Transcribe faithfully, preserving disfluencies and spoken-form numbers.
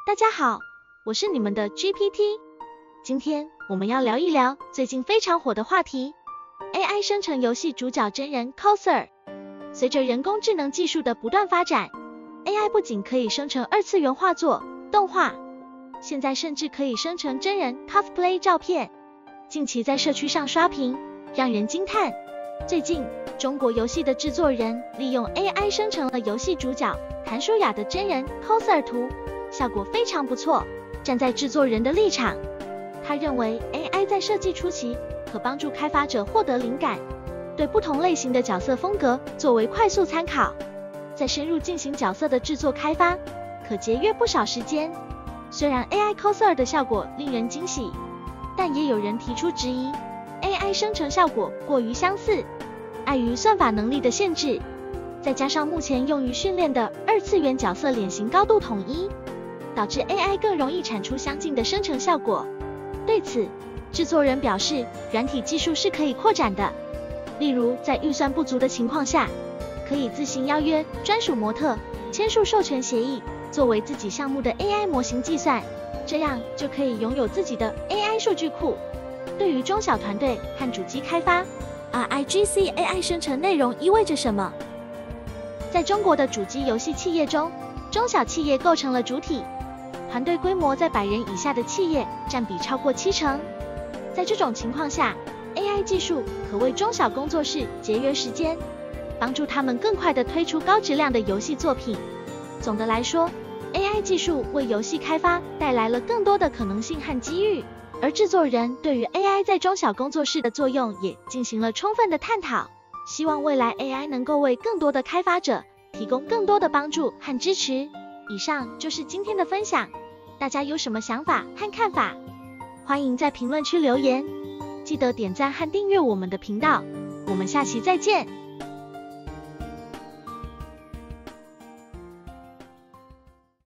大家好，我是你们的 G P T。今天我们要聊一聊最近非常火的话题 A I 生成游戏主角真人 coser。随着人工智能技术的不断发展 ，A I 不仅可以生成二次元画作、动画，现在甚至可以生成真人 cosplay 照片。近期在社区上刷屏，让人惊叹。最近，中国游戏的制作人利用 A I 生成了游戏主角谭舒雅的真人 coser 图，效果非常不错。站在制作人的立场，他认为 A I 在设计初期可帮助开发者获得灵感，对不同类型的角色风格作为快速参考，在深入进行角色的制作开发，可节约不少时间。虽然 A I coser 的效果令人惊喜，但也有人提出质疑 ，A I 生成效果过于相似，碍于算法能力的限制，再加上目前用于训练的二次元角色脸型高度统一，导致 A I 更容易产出相近的生成效果。对此，制作人表示，软体技术是可以扩展的，例如在预算不足的情况下，可以自行邀约专属模特，签署授权协议，作为自己项目的 A I 模型计算，这样就可以拥有自己的 A I 数据库。对于中小团队和主机开发 ，R I G C A I 生成内容意味着什么？在中国的主机游戏企业中，中小企业构成了主体，团队规模在百人以下的企业占比超过七成。在这种情况下 ，A I 技术可为中小工作室节约时间，帮助他们更快地推出高质量的游戏作品。总的来说 ，A I 技术为游戏开发带来了更多的可能性和机遇，而制作人对于 A I 在中小工作室的作用也进行了充分的探讨。希望未来 A I 能够为更多的开发者提供更多的帮助和支持。以上就是今天的分享，大家有什么想法和看法？欢迎在评论区留言，记得点赞和订阅我们的频道，我们下期再见。